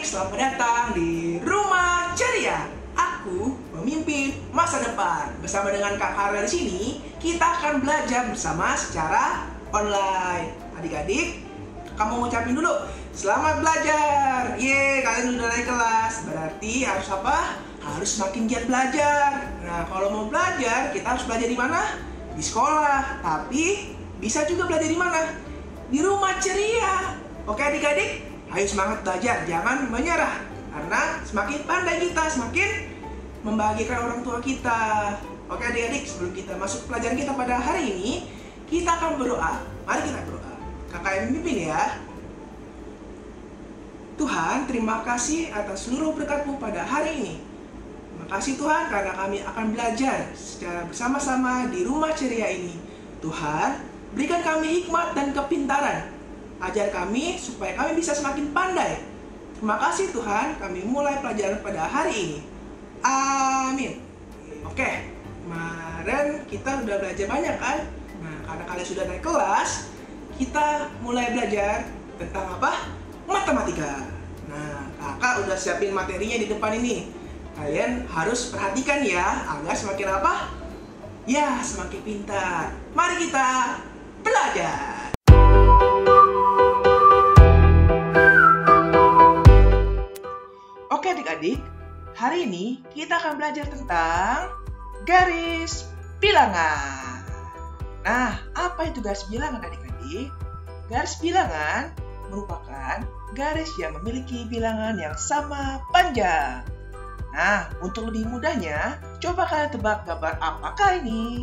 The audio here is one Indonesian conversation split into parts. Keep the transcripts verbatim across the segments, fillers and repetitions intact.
selamat datang di Rumah Ceria. Aku pemimpin masa depan. Bersama dengan Kak Karla di sini, kita akan belajar bersama secara online. Adik-adik, kamu ngucapin dulu, selamat belajar. Yeay, kalian udah naik kelas. Berarti harus apa? Harus semakin giat belajar. Nah, kalau mau belajar, kita harus belajar di mana? Di sekolah. Tapi bisa juga belajar di mana? Di Rumah Ceria. Oke adik-adik, ayo semangat belajar, jangan menyerah. Karena semakin pandai kita, semakin membahagiakan orang tua kita. Oke adik-adik, sebelum kita masuk pelajaran kita pada hari ini, kita akan berdoa. Mari kita berdoa. Kakak yang memimpin ya. Tuhan, terima kasih atas seluruh berkat-Mu pada hari ini. Terima kasih Tuhan karena kami akan belajar secara bersama-sama di Rumah Ceria ini. Tuhan, berikan kami hikmat dan kepintaran. Ajar kami supaya kami bisa semakin pandai. Terima kasih Tuhan, kami mulai pelajaran pada hari ini. Amin. Oke, kemarin kita sudah belajar banyak kan? Nah, karena kalian sudah naik kelas, kita mulai belajar tentang apa? Matematika. Nah, kakak udah siapin materinya di depan ini. Kalian harus perhatikan ya, agar semakin apa? Ya, semakin pintar. Mari kita belajar. Oke adik-adik, hari ini kita akan belajar tentang garis bilangan. Nah, apa itu garis bilangan adik-adik? Garis bilangan merupakan garis yang memiliki bilangan yang sama panjang. Nah, untuk lebih mudahnya, coba kalian tebak gambar apakah ini?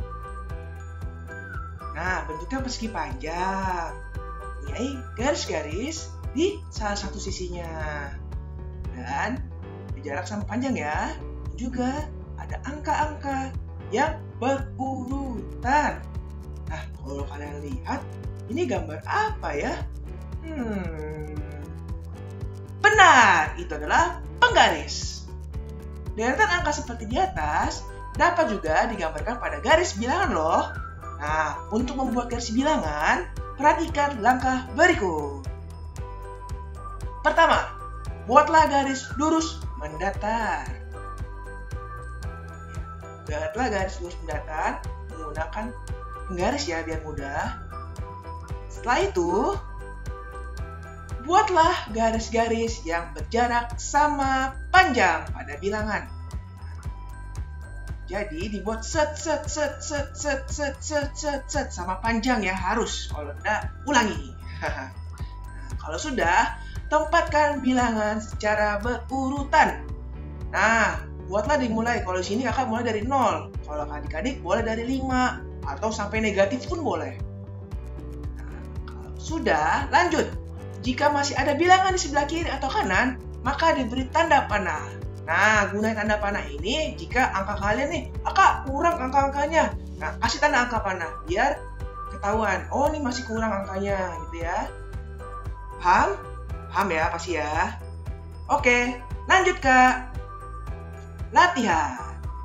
Nah, bentuknya persegi panjang, mempunyai garis-garis di salah satu sisinya. Dan di jarak sama panjang ya, juga ada angka-angka yang berurutan. Nah, kalau kalian lihat, ini gambar apa ya? Hmm, benar, itu adalah penggaris. Deretan angka seperti di atas dapat juga digambarkan pada garis bilangan loh. Nah, untuk membuat garis bilangan, perhatikan langkah berikut. Pertama, buatlah garis lurus mendatar. Buatlah garis lurus mendatar menggunakan penggaris ya biar mudah. Setelah itu, buatlah garis-garis yang berjarak sama panjang pada bilangan. Jadi dibuat set set set set set set set set set sama panjang ya harus. Kalau tidak ulangi. Nah, kalau sudah, tempatkan bilangan secara berurutan. Nah, buatlah dimulai. Kalau di sini kakak mulai dari nol. Kalau adik-adik boleh dari lima. Atau sampai negatif pun boleh. Nah, kalau sudah, lanjut. Jika masih ada bilangan di sebelah kiri atau kanan, maka diberi tanda panah. Nah, gunakan tanda panah ini jika angka kalian nih, kakak kurang angka-angkanya. Nah, kasih tanda angka panah. Biar ketahuan, oh ini masih kurang angkanya gitu ya. Paham? Paham ya pasti ya. Oke, lanjut Kak. Latihan.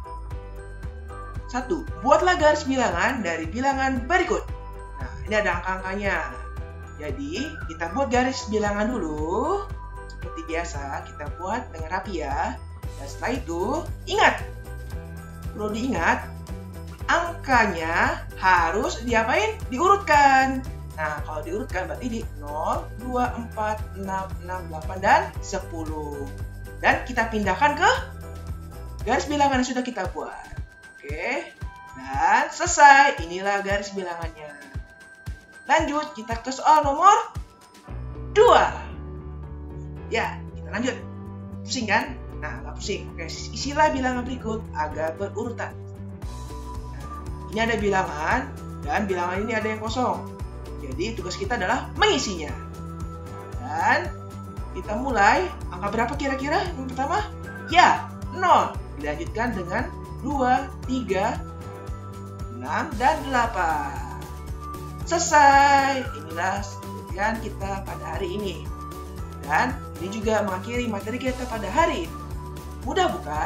Satu, buatlah garis bilangan dari bilangan berikut. Nah, ini ada angka-angkanya. Jadi, kita buat garis bilangan dulu. Seperti biasa, kita buat dengan rapi ya. Dan setelah itu, ingat. Perlu diingat, angkanya harus diapain? Diurutkan. Nah, kalau diurutkan berarti di nol, dua, empat, enam, enam, delapan, dan sepuluh. Dan kita pindahkan ke garis bilangan yang sudah kita buat. Oke, dan selesai. Inilah garis bilangannya. Lanjut, kita ke soal nomor dua. Ya, kita lanjut. Pusing kan? Nah, nggak pusing. Oke, isilah bilangan berikut agar berurutan. Nah, ini ada bilangan, dan bilangan ini ada yang kosong. Jadi tugas kita adalah mengisinya. Dan kita mulai. Angka berapa kira-kira yang pertama? Ya, nol. Dilanjutkan dengan dua, tiga, enam, dan delapan. Selesai. Inilah pelajaran kita pada hari ini. Dan ini juga mengakhiri materi kita pada hari ini. Mudah bukan?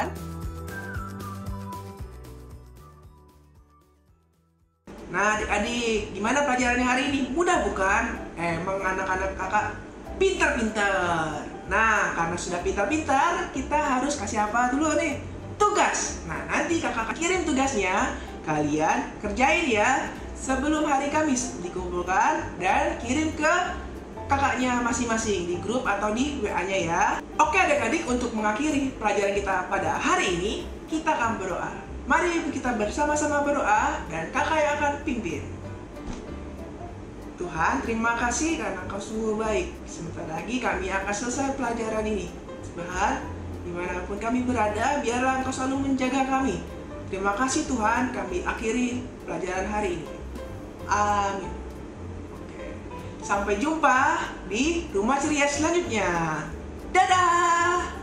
Nah adik-adik, gimana pelajarannya hari ini? Mudah bukan? Emang anak-anak kakak pintar-pintar. Nah, karena sudah pintar-pintar, kita harus kasih apa dulu nih? Tugas. Nah, nanti kakak kirim tugasnya, kalian kerjain ya. Sebelum hari Kamis dikumpulkan dan kirim ke kakaknya masing-masing di grup atau di W A-nya ya. Oke adik-adik, untuk mengakhiri pelajaran kita pada hari ini, kita akan berdoa. Mari kita bersama-sama berdoa dan kakak yang akan pimpin. Tuhan, terima kasih karena Engkau sungguh baik. Sebentar lagi kami akan selesai pelajaran ini. Tuhan, dimanapun kami berada, biarlah Engkau selalu menjaga kami. Terima kasih Tuhan, kami akhiri pelajaran hari ini. Amin. Oke. Sampai jumpa di Rumah Ceria selanjutnya. Dadah!